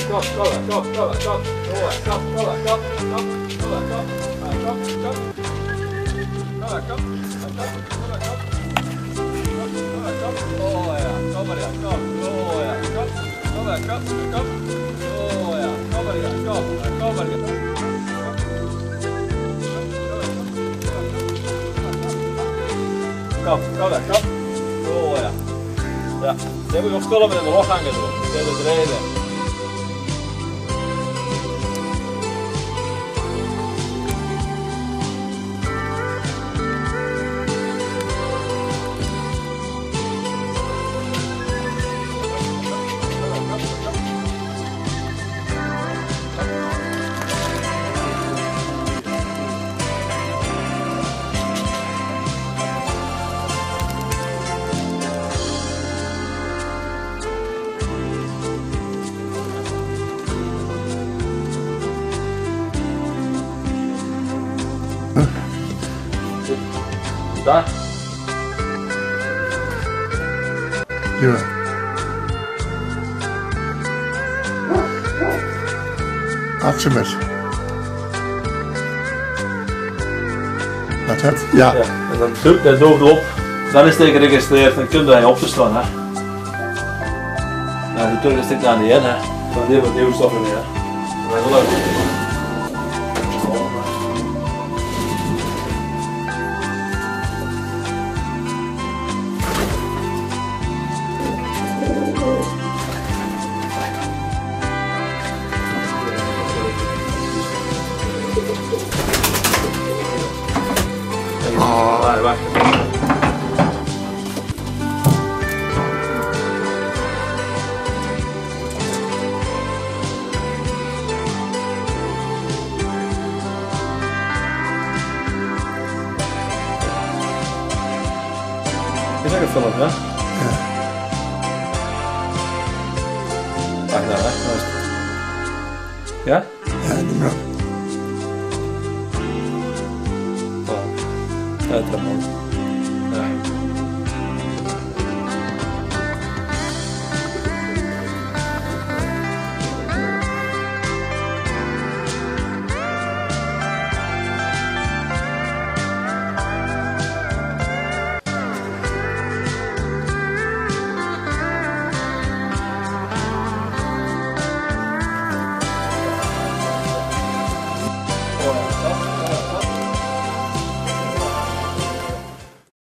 Kap. Oh ja. Ja, ze hebben nog spullen in de rug hangen doen. Dit is de reden. Daar. Ja. Aximet. Wat het? Ja. Ja. En dan druk dat bovenop. Dan is het geregistreerd en kun je op te staan. Hè. Nou, natuurlijk is het naar die in, hè. Dan hebben we nieuwe stoffen meer. Dat is wel leuk. Wacht. Is dat gefilmd, hè? Ja. Wacht daar, hè? Ja? Ja, doe maar. Ja, dat is mooi.